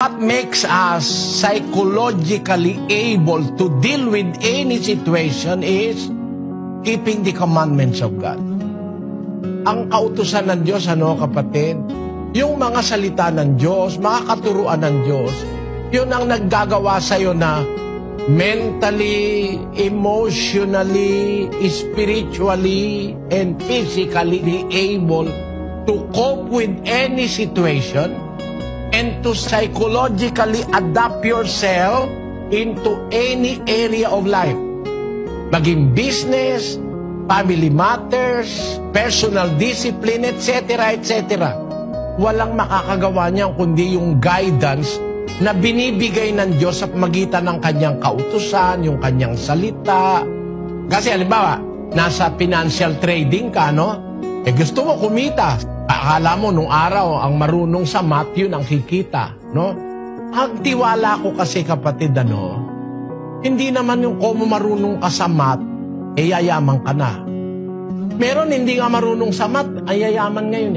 What makes us psychologically able to deal with any situation is keeping the commandments of God. Ang kautusan ng Diyos, kapatid? Yung mga salita ng Diyos, mga katuruan ng Diyos, yun ang naggagawa sa'yo na mentally, emotionally, spiritually, and physically be able to cope with any situation and to psychologically adapt yourself into any area of life. Maging business, family matters, personal discipline, etc., etc. Walang makakagawa niyan kundi yung guidance na binibigay ng Diyos sa pagitan ng kanyang kautusan, yung kanyang salita. Kasi halimbawa, nasa financial trading ka, gusto mo kumita. Akala mo nung araw, ang marunong sa math, yun ang kikita, Ang tiwala ko kasi, kapatid, hindi naman yung kung marunong ka sa math, yayaman ka na. Meron hindi nga marunong sa math, ay yayaman ngayon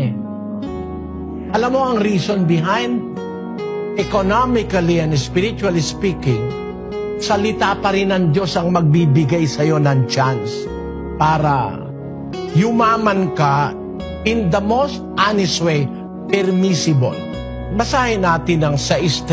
Alam mo ang reason behind? Economically and spiritually speaking, salita pa rin ng Diyos ang magbibigay sa'yo ng chance para yumaman ka in the most honest way, permissible. Basahin natin ang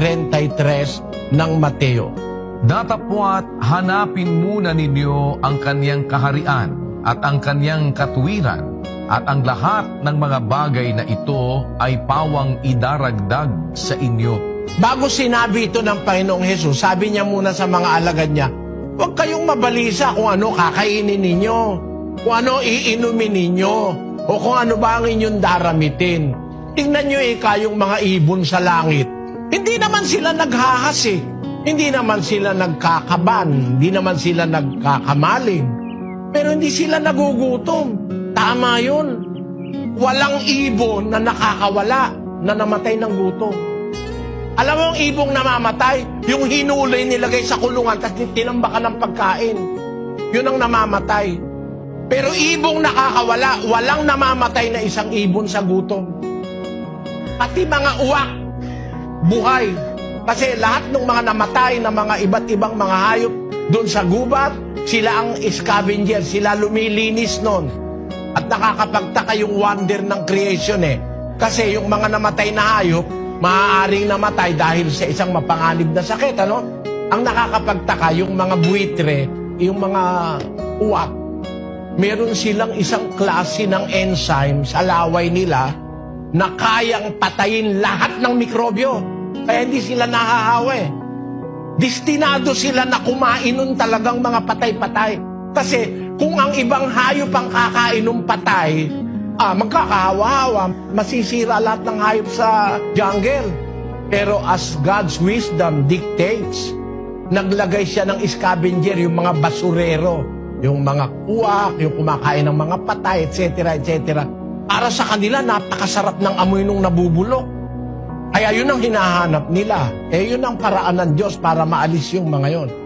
6:33 ng Mateo. Datapwat hanapin muna ninyo ang kanyang kaharian at ang kanyang katuwiran, at ang lahat ng mga bagay na ito ay pawang idaragdag sa inyo. Bago sinabi ito ng Panginoong Hesus, sabi niya muna sa mga alagad niya, huwag kayong mabalisa kung ano kakainin ninyo, kung ano iinumin ninyo, o kung ano ba ang inyong daramitin. Tingnan nyo yung mga ibon sa langit. Hindi naman sila naghahas Hindi naman sila nagkakaban. Hindi naman sila nagkakamaling. Pero hindi sila nagugutom. Tama yun. Walang ibon na nakakawala na namatay ng gutom. Alam mo ang ibong namamatay? Yung hinulay nilagay sa kulungan at tinambakan ng pagkain. Yun ang namamatay. Pero ibong nakakawala, walang namamatay na isang ibon sa gutom. Pati mga uwak, buhay. Kasi lahat ng mga namatay na mga iba't ibang mga hayop doon sa gubat, sila ang scavenger, sila lumilinis nun. At nakakapagtaka yung wonder ng creation Kasi yung mga namatay na hayop, maaaring namatay dahil sa isang mapanganib na sakit, Ang nakakapagtaka, yung mga buitre, yung mga uwak, meron silang isang klase ng enzyme sa laway nila na kayang patayin lahat ng mikrobyo. Kaya hindi sila nahahawa Destinado sila na kumain nun talagang mga patay-patay. Kasi kung ang ibang hayop ang kakain ng patay, magkakahawa-hawa, masisira lahat ng hayop sa jungle. Pero as God's wisdom dictates, naglagay siya ng scavenger, yung mga basurero, yung mga uwak, yung kumakain ng mga patay, etc., etc. Para sa kanila, napakasarap ng amoy nung nabubulok. Kaya yun ang hinahanap nila. Yun ang paraan ng Diyos para maalis yung mga yon.